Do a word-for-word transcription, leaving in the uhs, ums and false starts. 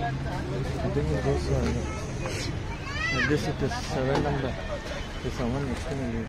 I think it goes. Uh, I guess it is seven number. There's someone next to me.